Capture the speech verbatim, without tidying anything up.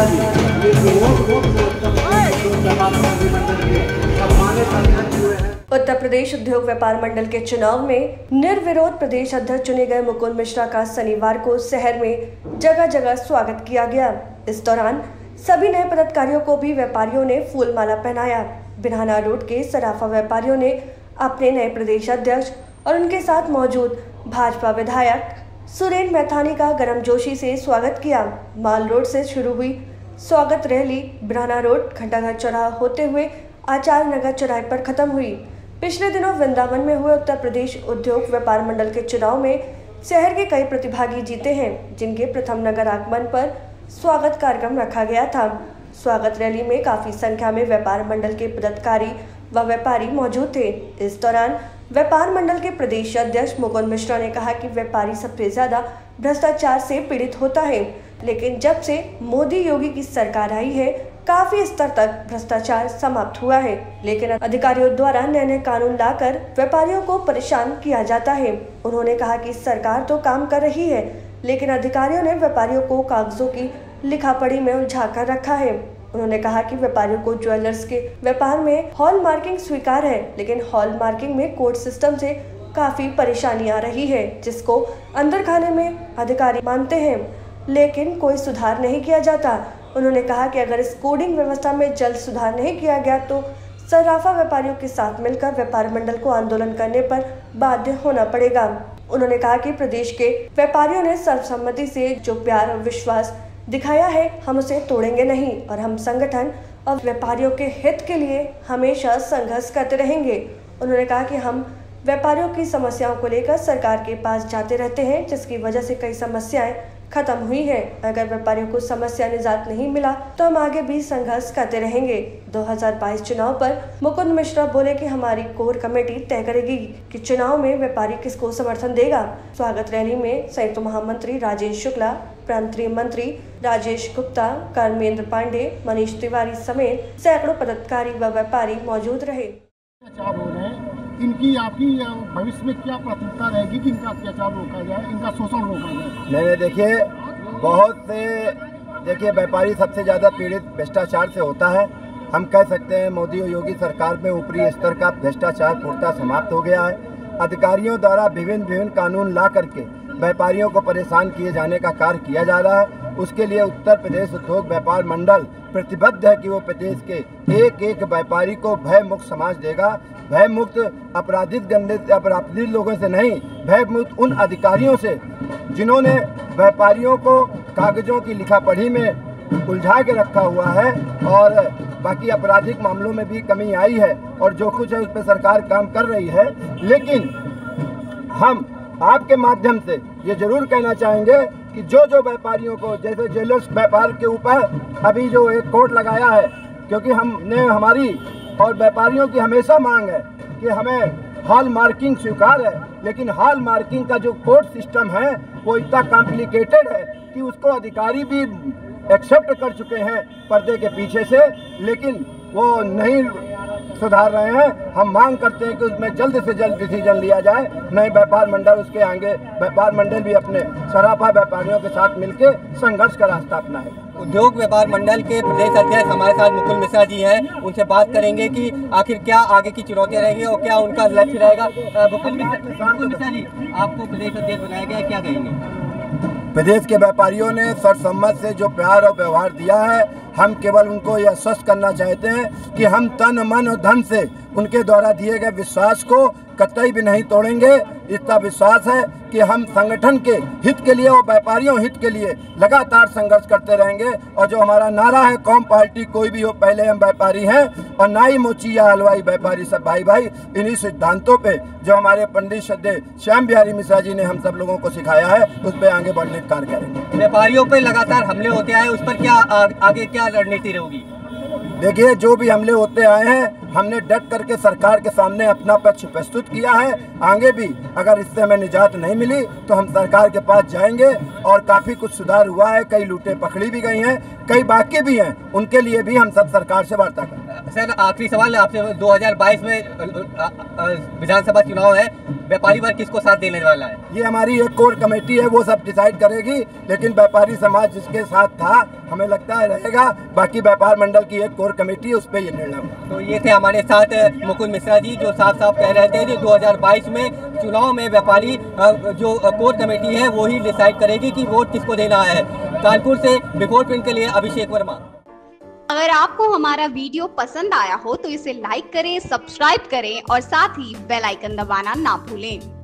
उत्तर प्रदेश उद्योग व्यापार मंडल के चुनाव में निर्विरोध प्रदेश अध्यक्ष चुने गए मुकुंद मिश्रा का शनिवार को शहर में जगह जगह स्वागत किया गया। इस दौरान सभी नए पदाधिकारियों को भी व्यापारियों ने फूल माला पहनाया। बिन्हाना रोड के सराफा व्यापारियों ने अपने नए प्रदेश अध्यक्ष और उनके साथ मौजूद भाजपा विधायक सुरेन मैथानी का गर्मजोशी से स्वागत किया। माल रोड से शुरू हुई स्वागत रैली बिन्हाना रोड घंटाघर चौराहा होते हुए आचार्य नगर चौराहे पर खत्म हुई। पिछले दिनों वृंदावन में हुए उत्तर प्रदेश उद्योग व्यापार मंडल के चुनाव में शहर के कई प्रतिभागी जीते हैं, जिनके प्रथम नगर आगमन पर स्वागत कार्यक्रम रखा गया था। स्वागत रैली में काफी संख्या में व्यापार मंडल के पदाधिकारी व व्यापारी मौजूद थे। इस दौरान व्यापार मंडल के प्रदेश अध्यक्ष मुकुंद मिश्रा ने कहा कि व्यापारी सबसे ज्यादा भ्रष्टाचार से पीड़ित होता है, लेकिन जब से मोदी योगी की सरकार आई है काफी स्तर तक भ्रष्टाचार समाप्त हुआ है, लेकिन अधिकारियों द्वारा नए नए कानून लाकर व्यापारियों को परेशान किया जाता है। उन्होंने कहा कि सरकार तो काम कर रही है, लेकिन अधिकारियों ने व्यापारियों को कागजों की लिखापढ़ी में उलझा कर रखा है। उन्होंने कहा कि व्यापारियों को ज्वेलर्स के व्यापार में हॉल मार्किंग स्वीकार है, लेकिन हॉल मार्किंग में कोर्ट सिस्टम से काफी परेशानी आ रही है, जिसको अंदर खाने में अधिकारी मानते हैं, लेकिन कोई सुधार नहीं किया जाता। उन्होंने कहा कि अगर इस कोडिंग व्यवस्था में जल्द सुधार नहीं किया गया तो सराफा व्यापारियों के साथ मिलकर व्यापार मंडल को आंदोलन करने पर बाध्य होना पड़ेगा। उन्होंने कहा कि प्रदेश के व्यापारियों ने सर्वसम्मति से जो प्यार और विश्वास दिखाया है, हम उसे तोड़ेंगे नहीं और हम संगठन और व्यापारियों के हित के लिए हमेशा संघर्ष करते रहेंगे। उन्होंने कहा कि हम व्यापारियों की समस्याओं को लेकर सरकार के पास जाते रहते हैं, जिसकी वजह से कई समस्याएं खत्म हुई है। अगर व्यापारियों को समस्या निजात नहीं मिला तो हम आगे भी संघर्ष करते रहेंगे। दो हज़ार बाईस चुनाव पर मुकुंद मिश्रा बोले कि हमारी कोर कमेटी तय करेगी कि चुनाव में व्यापारी किसको समर्थन देगा। स्वागत रैली में संयुक्त महामंत्री राजेश शुक्ला, प्रांतीय मंत्री राजेश गुप्ता, कर्मेंद्र पांडे, मनीष तिवारी समेत सैकड़ों पदाधिकारी व व्यापारी मौजूद रहे। इनकी आपकी भविष्य में क्या प्राथमिकता रहेगी कि इनका अत्याचार रोका जाए, इनका शोषण रोका जाए? नहीं नहीं देखिए, बहुत से देखिए व्यापारी सबसे ज़्यादा पीड़ित भ्रष्टाचार से होता है। हम कह सकते हैं मोदी और योगी सरकार में ऊपरी स्तर का भ्रष्टाचार पूर्णतः समाप्त हो गया है। अधिकारियों द्वारा विभिन्न विभिन्न कानून ला करके व्यापारियों को परेशान किए जाने का कार्य किया जा रहा है। उसके लिए उत्तर प्रदेश उद्योग व्यापार मंडल प्रतिबद्ध है कि वो प्रदेश के एक एक व्यापारी को भय मुक्त समाज देगा। भय मुक्त अपराधित गंदे अपराधित लोगों से नहीं, भय मुक्त उन अधिकारियों से जिन्होंने व्यापारियों को कागजों की लिखापढ़ी में उलझा के रखा हुआ है और बाकी आपराधिक मामलों में भी कमी आई है और जो कुछ है उस पर सरकार काम कर रही है। लेकिन हम आपके माध्यम से ये जरूर कहना चाहेंगे कि जो जो व्यापारियों को, जैसे ज्वेलर्स व्यापार के ऊपर अभी जो एक कोर्ट लगाया है, क्योंकि हमने हमारी और व्यापारियों की हमेशा मांग है कि हमें हॉल मार्किंग स्वीकार है, लेकिन हॉल मार्किंग का जो कोर्ट सिस्टम है वो इतना कॉम्प्लिकेटेड है कि उसको अधिकारी भी एक्सेप्ट कर चुके हैं पर्दे के पीछे से, लेकिन वो नहीं सुधार रहे हैं। हम मांग करते हैं कि उसमें जल्द से जल्द डिसीजन लिया जाए, नहीं व्यापार मंडल उसके आगे व्यापार मंडल भी अपने सराफा व्यापारियों के साथ मिलकर संघर्ष का रास्ता अपनाए। उद्योग व्यापार मंडल के प्रदेश अध्यक्ष हमारे साथ मुकुंद मिश्रा जी हैं, उनसे बात करेंगे कि आखिर क्या आगे की चुनौतियां रहेंगी और क्या उनका लक्ष्य रहेगा। मुकुंद मिश्रा जी, आपको प्रदेश अध्यक्ष बनाया गया, क्या कहेंगे? प्रदेश के व्यापारियों ने सर्वसम्मत से जो प्यार और व्यवहार दिया है, हम केवल उनको यह आश्वस्त करना चाहते हैं कि हम तन मन और धन से उनके द्वारा दिए गए विश्वास को कतई भी नहीं तोड़ेंगे। इतना विश्वास है कि हम संगठन के हित के लिए और व्यापारियों हित के लिए लगातार संघर्ष करते रहेंगे। और जो हमारा नारा है, कौम पार्टी कोई भी हो पहले हम व्यापारी हैं और नाई मोची या हलवाई व्यापारी सब भाई भाई, इन्हीं सिद्धांतों पे जो हमारे पंडित श्रद्धेय श्याम बिहारी मिश्रा जी ने हम सब लोगों को सिखाया है, उस पर आगे बढ़ने का कार्य करेंगे। व्यापारियों पर लगातार हमले होते आए, उस पर क्या आगे क्या रणनीति रहेगी? देखिए, जो भी हमले होते आए हैं हमने डट करके सरकार के सामने अपना पक्ष प्रस्तुत किया है। आगे भी अगर इससे हमें निजात नहीं मिली तो हम सरकार के पास जाएंगे और काफ़ी कुछ सुधार हुआ है। कई लूटें पकड़ी भी गई हैं, कई बाकी भी हैं, उनके लिए भी हम सब सरकार से वार्ता करेंगे। सर आखिरी सवाल आपसे, दो हज़ार बाईस में विधानसभा चुनाव है, व्यापारी वर्ग किसको साथ देने वाला है? ये हमारी एक कोर कमेटी है, वो सब डिसाइड करेगी, लेकिन व्यापारी समाज जिसके साथ था हमें लगता है रहेगा। बाकी व्यापार मंडल की एक कोर कमेटी है, उस पर ये निर्णय होगा। तो ये थे हमारे साथ मुकुंद मिश्रा जी, जो साफ साफ कह रहे थे कि दो हज़ार बाईस में चुनाव में व्यापारी जो कोर कमेटी है वो ही डिसाइड करेगी कि वोट किसको देना है। कानपुर से बिफोर प्रिंट के लिए अभिषेक वर्मा। अगर आपको हमारा वीडियो पसंद आया हो तो इसे लाइक करें, सब्सक्राइब करें और साथ ही बेल आइकन दबाना ना भूलें।